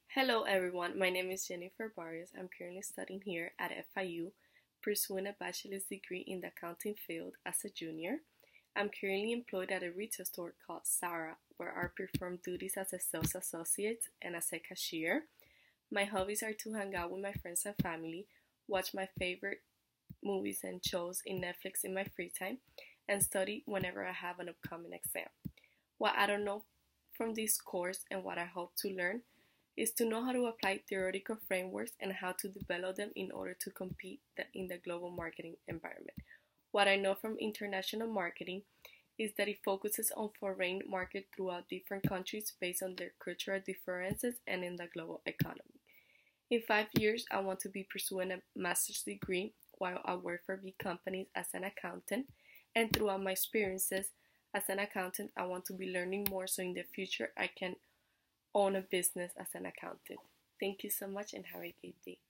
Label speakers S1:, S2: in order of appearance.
S1: Hello everyone, my name is Jennifer Barrios. I'm currently studying here at FIU, pursuing a bachelor's degree in the accounting field as a junior. I'm currently employed at a retail store called Zara, where I perform duties as a sales associate and as a cashier. My hobbies are to hang out with my friends and family, watch my favorite movies and shows in Netflix in my free time, and study whenever I have an upcoming exam. What I don't know from this course and what I hope to learn is to know how to apply theoretical frameworks and how to develop them in order to compete in the global marketing environment. What I know from international marketing is that it focuses on foreign market throughout different countries based on their cultural differences and in the global economy. In 5 years, I want to be pursuing a master's degree while I work for big companies as an accountant, and throughout my experiences as an accountant, I want to be learning more so in the future I can own a business as an accountant. Thank you so much and have a great day.